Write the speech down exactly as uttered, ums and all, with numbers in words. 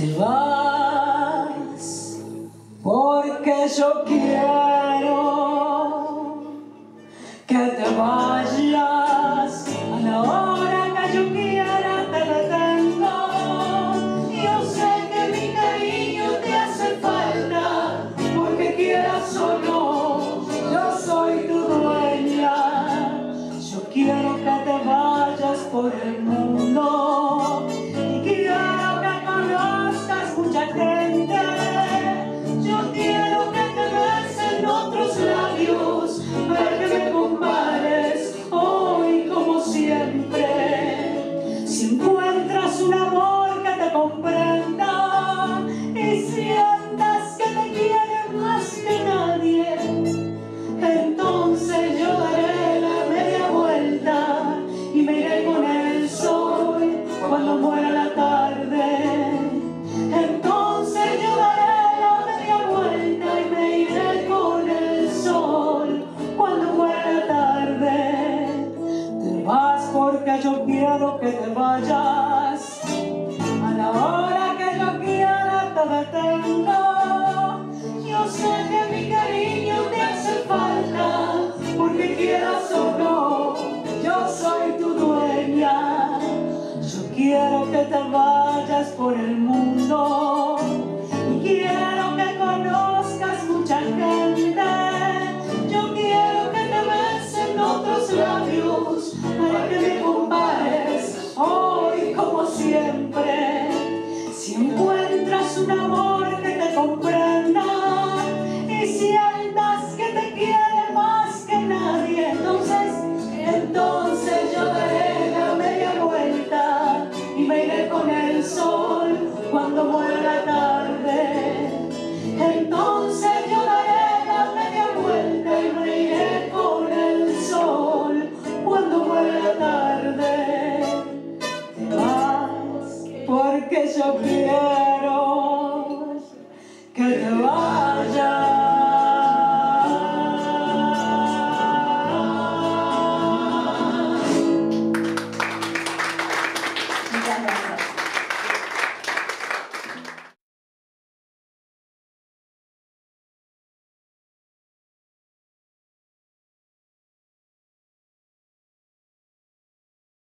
Te vas porque yo quiero que te vayas a la hora que yo quiera, te detengo. Yo sé que mi cariño te hace falta, porque quieras o no, yo soy tu dueña. Yo quiero que te vayas por el mundo y quiero que conozcas mucha gente. Yo quiero que te besen otros labios, para que me compares hoy como siempre. Si encuentras un amor que te comprenda y sientas que te quiere más que nadie, entonces yo daré la media vuelta y me iré con el sol cuando muera la tarde. Entonces yo daré la media vuelta y me iré con el sol cuando muera la tarde. Te vas porque yo quiero que te vayas a la hora que yo quiera, te detengo. Yo sé que mi cariño te hace falta, porque quieras o no, yo soy tu dueña. Yo quiero que te vayas por el mundo y quiero que conozcas mucha gente. Yo quiero que te besen otros labios, para que me compares hoy como siempre. Si encuentras un amor que te comprenda y sientas que te quiere más que nadie, entonces, entonces yo daré la media vuelta y me iré con el sol cuando muera la tarde. Entonces yo daré la media vuelta y me iré con el sol cuando muera la tarde. Te vas porque yo quiero